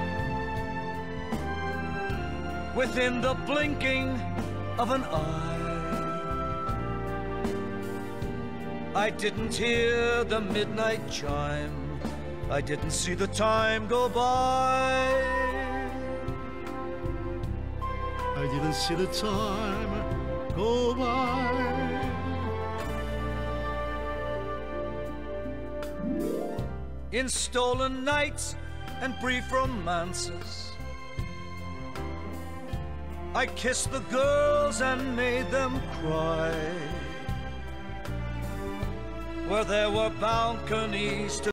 within the blinking of an eye. I didn't hear the midnight chime, I didn't see the time go by. I didn't see the time go by. In stolen nights and brief romances, I kissed the girls and made them cry, where there were balconies to